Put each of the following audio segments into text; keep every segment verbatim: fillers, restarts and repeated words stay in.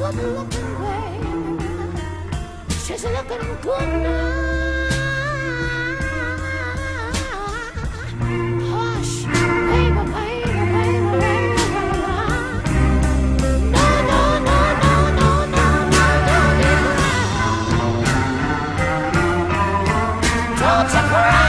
good-looking babe. She's looking good now. Hush, baby, baby, baby, baby, baby. No, no, no, no, no, no, no, don't you cry. Don't you cry.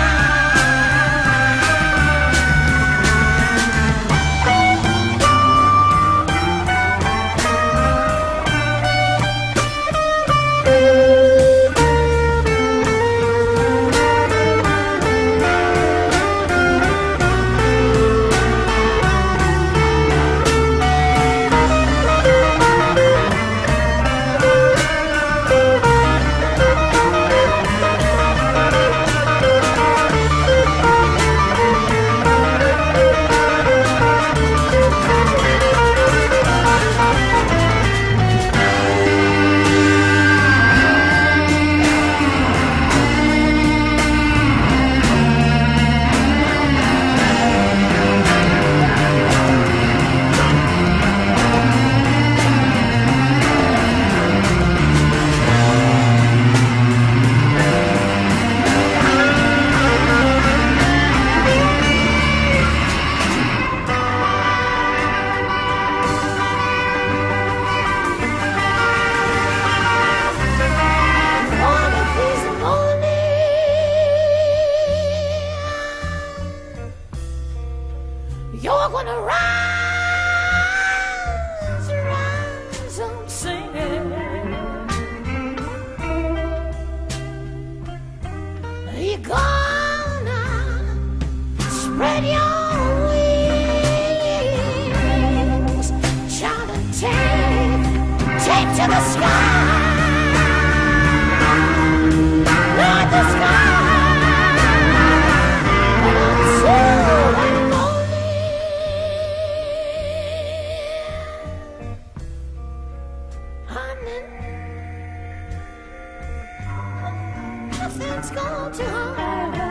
You're gonna rise, rise and sing. You're gonna spread your wings, shout and take, take to the sky, Lord, the sky. Nothing's gone too hard.